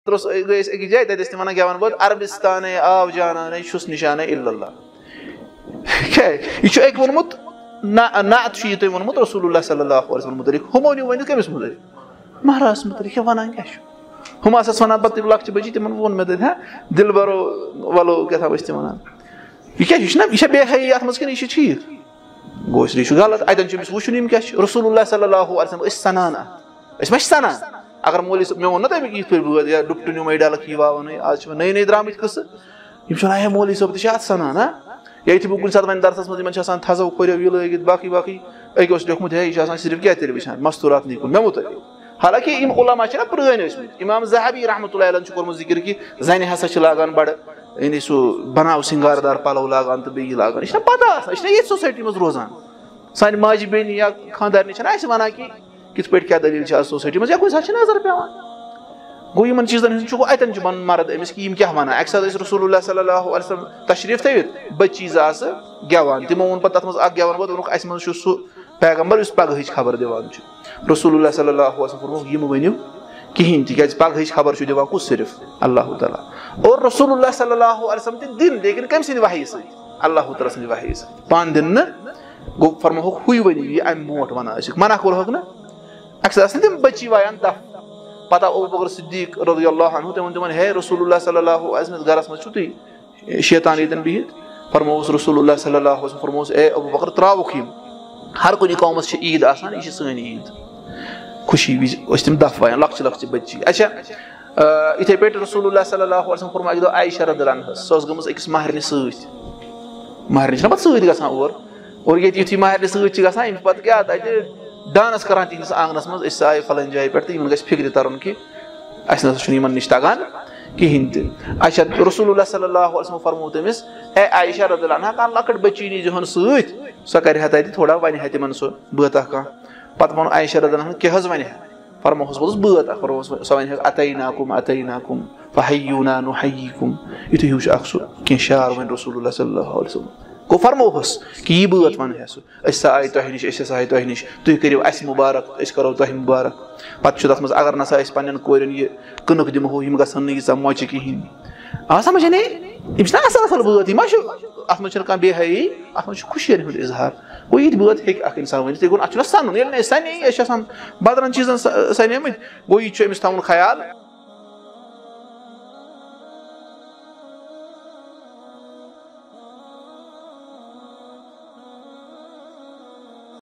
گٔے أسۍ أکِس جایہِ تَتہِ ٲسۍ تِم وَنان کیٛاہ وَنہٕ بہٕ عربِستانے آو جانانے چھُس نِشانے اِلَّا یہِ چھُ أکۍ ووٚنمُت نعت چھُ یہِ تۄہہِ ووٚنمُت رسول اللہ صلی اللہ علیہ وسلم مُتعلِق ہُمو نیوٗ ؤنِو کٔمِس مُتعلِق مہرازَس مُتعلِق ہے وَنان کیٛاہ چھُ ہُم آسَس وَنان پَتہٕ تِم لۄکچہِ بٔچی تِمن ووٚن مےٚ تَتہِ ہا دِل بَرو وَلو کیٛاہ تھام ٲسۍ تِم وَنان یہِ کیٛاہ چھُ یہِ چھا بے حیٲیی اَتھ منٛز کِنہٕ یہِ چھُ ٹھیٖک گوٚو اِسلیے چھُ غلط اَتٮ۪ن چھُ أمِس وٕچھُن یِم کیٛاہ چھِ رسول اللہ صلی اللہ علیہ وسلم أسۍ سَنان اَتھ أسۍ ما چھِ سَنان اگر مولوی صٲب مےٚ ووٚن نا تَمیُک یِتھ پٲٹھۍ بٲتھ یا ڈُپٹہٕ نیوٗ ڈَلَکھ یہِ واوَنٕے آز چھِ نٔے نٔے درٛامٕتۍ قٕصہٕ یِم چھِ وَنان ہے مولوی صٲب تہِ چھِ اَتھ سَنان ہا یا یِتھُے بہٕ کُنہِ ساتہٕ وۄنۍ دَرسَس منٛز یِمن چھِ آسان تھزو کھوٚریو یہِ لٲگِتھ باقٕے باقٕے أکۍ اوس لیوکھمُت ہے یہِ چھُ آسان صرف کیٛاہ تیٚلہِ وٕچھان مستوٗرات نِکُن مےٚ مُتعلِق حالانکہِ یِم عُلما چھِ نا پرٛٲنۍ ٲسمٕتۍ اِمام ذہبی رحمتہ اللہ علیہ چھُ کوٚرمُت ذِکِر کہِ زَنہِ ہسا چھِ لاگان بَڑٕ یعنی سُہ بَناو سِنگار دار پَلو لاگان تہٕ بیٚیہِ یہِ لاگان یہِ چھےٚ پَتہ آسان یہِ چھےٚ ییٚتھۍ سوسایٹی منٛز روزان سانہِ ماجہِ بیٚنہِ یا خاندارنہِ چھَنہ اَسہِ وَنان کہِ کِتھ پٲٹھۍ کیٛاہ دٔلیٖل چھِ آز سوسایٹی منٛز یا کُنہِ ساتہٕ چھِ نظر پیٚوان گوٚو یِمن چیٖزن ہُنٛد چھُ گوٚو اَتٮ۪ن چھُ وَنُن مَرد أمِس کہِ یِم کیٛاہ وَنان اَکہِ ساتہٕ ٲسۍ رسول اللہ صلی اللہ علیہ وسلم تشریٖف تھٲوِتھ بٔچی زٕ آسہٕ گٮ۪وان تِمو ووٚن پَتہٕ تَتھ منٛز اکھ گٮ۪وَن وول ووٚنُکھ اَسہِ منٛز چھُ سُہ پیغمبر یُس پگہٕچ خبر دِوان چھُ رسول اللہ صلی اللہ علیہ وسلم ووٚنُکھ یِم ؤنِو کِہینۍ تِکیازِ پگہٕچ خبر چھُ دِوان کُس صرف اللہ تعالیٰ اور رسول اللہ صلی اللہ علیہ وسلم تہِ دِنۍ لیکِن کٔمۍ سٕنٛدِ وحی سۭتۍ اللہ تعالیٰ سٕنٛدِ وحی سۭتۍ پانہٕ دِنہٕ نہٕ گوٚو فرموہُکھ ہُے ؤنِو یہِ اَمہِ برونٛٹھ وَنان ٲسِکھ منع کوٚرہوکھ نہ اَکہِ ساتہٕ ٲسۍ نہٕ تِم بٔچی وایان تَپھ پتہٕ آو ابوٗ بکر صدیٖق رضی اللہ عنہُ تٔمۍ ووٚن تِمن ہے رسول اللہ صلی اللہ علیہ وسلم گرس منٛز چھُو تُہۍ شیطان ییٚتٮ۪ن بِہِتھ فرمووُس رسول اللہ صلی اللہ علیہ وسلم فرمووُس اے ابوٗ بکر ترٛاوُکھ یِم ہر کُنہِ قومَس چھِ عیٖد آسان یہِ چھِ سٲنۍ عیٖد خوشی وِزِ ٲسۍ تِم دَف وایان لۄکچہِ لۄکچہِ بٔچی اچھا یِتھٕے پٲٹھۍ رسول اللہ صلی اللہ علیہ وسلم کوٚرمُت اَکہِ دۄہ عایشہ رضی اللہ عنہَس سۄ ٲس گٔمٕژ أکِس مہرنہِ سۭتۍ مہرنہِ چھِنہ پَتہٕ سۭتۍ گژھان اور ییٚتہِ یِتھُے مہرنہِ سۭتۍ چھِ گژھان یِم چھِ پَتہٕ کیٛاہ تَتہِ ڈانٕس کران تِہنٛدِس آنٛگنَس منٛز أسۍ آیہِ فلٲنۍ جایہِ پٮ۪ٹھ تہٕ یِمن گژھِ فِکرِ تَرُن کہِ اَسہِ نسا چھُنہٕ یِمن نِش تَگان کِہینۍ تہِ اچھا رسول اللہ صلی اللہ علیہ وسلم فرموو تٔمِس اے عایشہ رضی اللہ عنہا کانٛہہ لۄکٕٹ بٔچی نیٖزِہون سۭتۍ سۄ کرِ ہا تَتہِ تھوڑا وَنہِ ہا تِمن سُہ بٲتھا کانٛہہ پَتہٕ ووٚن عایشہ رضی اللہ عنہن کیٛاہ حظ وَنہِ ہا فرمووُس ووٚلُس بٲتھ اکھ فرمووُس سۄ وَنہِ ہا اتیناکُم فحیونا نحییکُم یِتھُے ہیوٗ چھُ اکھ سُہ کیٚنٛہہ شعر وَنہِ رسول اللہ صلی اللہ علیہ وسلم گوٚو فرمووُس کہِ یہِ بٲتھ وَنہٕ ہا سُہ أسۍ ہسا آیہِ تۄہہِ نِش أسۍ ہسا آیہِ تۄہہِ نِش تُہۍ کٔرِو اَسہِ مُبارک أسۍ کرو تۄہہِ مُبارک پَتہٕ چھُ تَتھ منٛز اَگر نسا أسۍ پَنٕنٮ۪ن کورٮ۪ن یہِ کٕنُک دِمہو یِم گژھن نہٕ ییٖژاہ مۄچہِ کِہینۍ آ سَمجھ نے یِم چھِنہ اَصٕل اَصٕل بٲتھ یہِ ما چھُ اَتھ منٛز چھُنہٕ کانٛہہ بے حیٲیی اَتھ منٛز چھُ خوشین ہُنٛد اِظہار گوٚو یِتھۍ بٲتھ ہیٚکہِ اکھ اِنسان ؤنِتھ تیٚلہِ گوٚو اَتھ چھُنہ سَنُن ییٚلہِ نہٕ أسۍ سَنے أسۍ چھِ آسان بدلن چیٖزن سَنیمٕتۍ گوٚو یہِ تہِ چھُ أمِس تھاوُن خیال